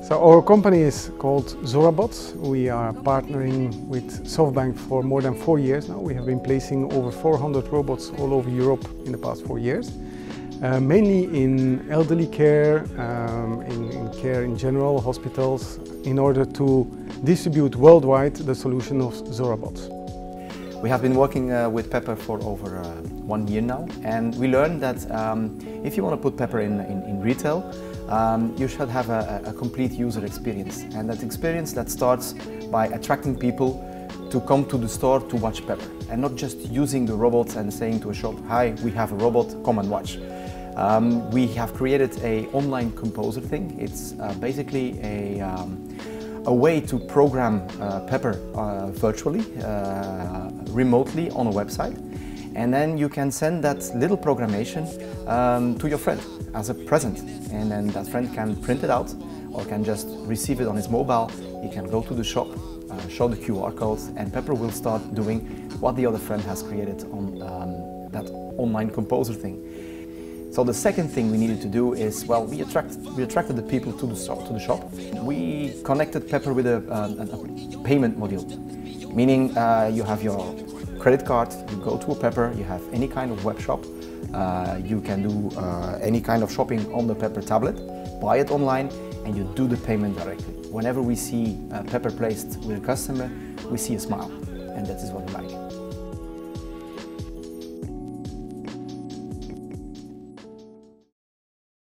So our company is called Zorabot. We are partnering with SoftBank for more than 4 years now. We have been placing over 400 robots all over Europe in the past 4 years. Mainly in elderly care, in care in general, hospitals, in order to distribute worldwide the solution of Zorabot. We have been working with Pepper for over 1 year now, and we learned that if you want to put Pepper in retail, you should have a complete user experience, and that experience that starts by attracting people to come to the store to watch Pepper, and not just using the robots and saying to a shop, "Hi, we have a robot, come and watch." We have created an online composer thing. It's basically a way to program Pepper virtually, remotely on a website, and then you can send that little programmation to your friend as a present, and then that friend can print it out or can just receive it on his mobile. He can go to the shop, show the QR codes, and Pepper will start doing what the other friend has created on that online composer thing. So the second thing we needed to do is, well, we attracted the people to the shop. We connected Pepper with a payment module, meaning you have your credit card, you go to a Pepper, you have any kind of web shop, you can do any kind of shopping on the Pepper tablet, buy it online, and you do the payment directly. Whenever we see Pepper placed with a customer, we see a smile, and that is what we like.